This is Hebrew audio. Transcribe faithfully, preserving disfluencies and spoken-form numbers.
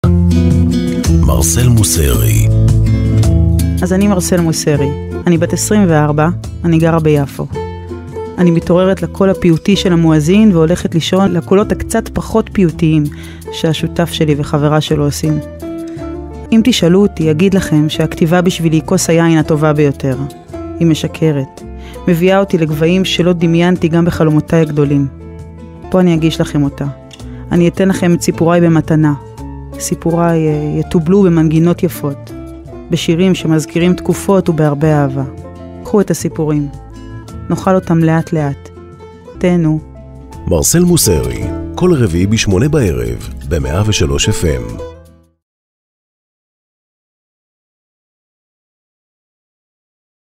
מרסל מוסרי. אז אני מרסל מוסרי. אני בת עשרים וארבע, אני גרה ביפו. אני מתעוררת לקול הפיוטי של המואזין והולכת לישון לקולות הקצת פחות פיוטיים שהשותף שלי וחברה שלו עושים. אם תשאלו אותי, אגיד לכם שהכתיבה בשבילי היא כוס היין הטובה ביותר. היא משקרת. מביאה אותי לגבהים שלא דמיינתי גם בחלומותיי הגדולים. פה אני אגיש לכם אותה. אני אתן לכם את סיפוריי במתנה. סיפוריי יטובלו במנגינות יפות, בשירים שמזכירים תקופות ובהרבה אהבה. קחו את הסיפורים. נאכל אותם לאט לאט. תהנו. מרסל מוסרי, כל רביעי בשמונה בערב, ב-מאה ושלוש אף אם.